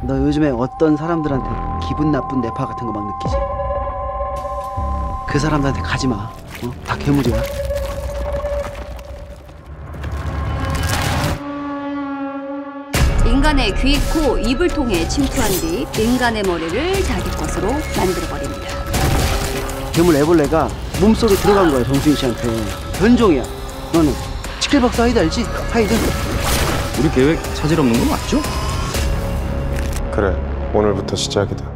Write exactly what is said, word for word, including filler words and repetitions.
너 요즘에 어떤 사람들한테 기분 나쁜 뇌파 같은 거 막 느끼지? 그 사람들한테 가지 마. 어? 다 괴물이야. 인간의 귀, 코, 입을 통해 침투한 뒤 인간의 머리를 자기 것으로 만들어버립니다. 괴물 애벌레가 몸속에 들어간 거야, 정수인 씨한테. 변종이야. 너는 치킨박스 하이드 알지? 하이드. 우리 계획 차질 없는 거 맞죠? 그래, 오늘부터 시작이다.